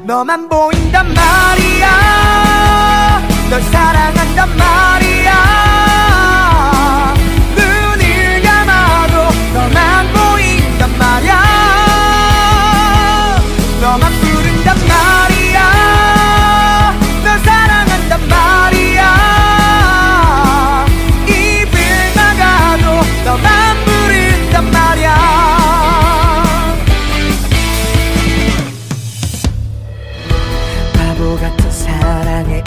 너만 보인단 말이야. 널 사랑한단 말이야. 눈을 감아도 너만 보인단 말이야. 너만 부른단 말이야. 널 사랑한단 말이야. 입을 막아도 너만 부른단 말이야. 바보 같은 사랑에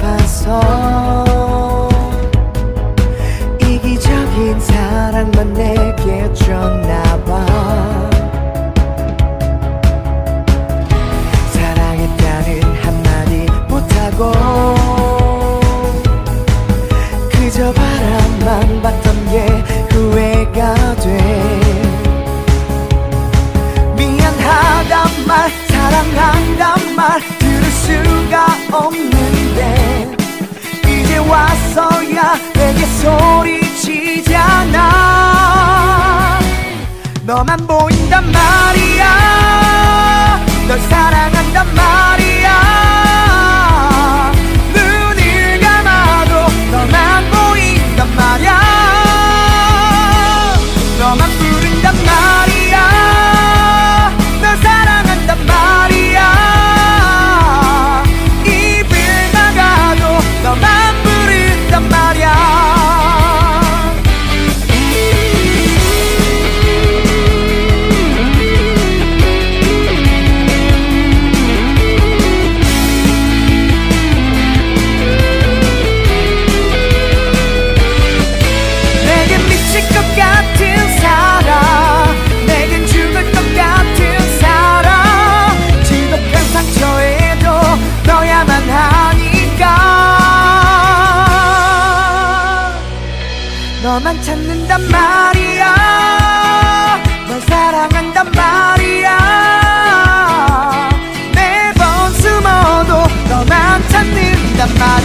아파서 이기적인 사랑만 내게 줬나봐. 사랑했다는 한마디 못하고 그저 바람만 봤던 게 후회가 돼. 미안하단 말, 사랑한단 말 들을 수가 없는데 이제 와서야 내게 소리치잖아. 너만 보인단 말이야. 널 사랑한단 말이야. 눈을 감아도 너만 보인단 말이야. 너만 부른단 말이야. 널 사랑한단 말이야. 입을 막아도 너만 부른단 말이야. 내겐 미칠 것 같은 사람, 내겐 죽을 것 같은 사람, 지독한 상처에도 너야만 하니까 너만 찾는단 말이야. 널 사랑한단 말이야. 매번 숨어도 너만 찾는단 말이야.